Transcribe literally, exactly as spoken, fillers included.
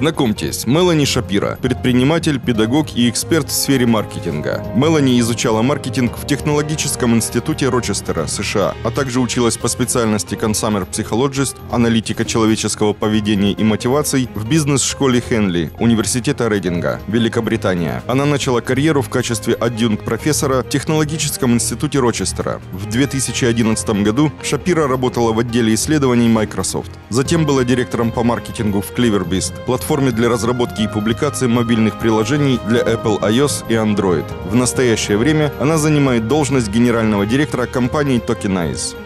Знакомьтесь, Мелани Шапира, предприниматель, педагог и эксперт в сфере маркетинга. Мелани изучала маркетинг в Технологическом институте Рочестера, США, а также училась по специальности Consumer Psychologist, аналитика человеческого поведения и мотиваций в бизнес-школе Хенли, Университета Рейдинга, Великобритания. Она начала карьеру в качестве адъюнкт-профессора в Технологическом институте Рочестера. В две тысячи одиннадцатом году Шапира работала в отделе исследований Microsoft. Затем была директором по маркетингу в Cleverbeast, платформе для разработки и публикации мобильных приложений для Apple iOS и Android. В настоящее время она занимает должность генерального директора компании Tokenize.